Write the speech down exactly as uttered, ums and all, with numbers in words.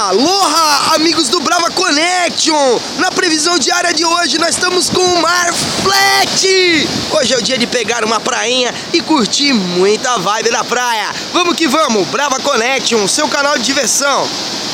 Aloha, amigos do Brava Connection! Na previsão diária de hoje nós estamos com o mar flat! Hoje é o dia de pegar uma prainha e curtir muita vibe na praia. Vamos que vamos, Brava Connection, seu canal de diversão.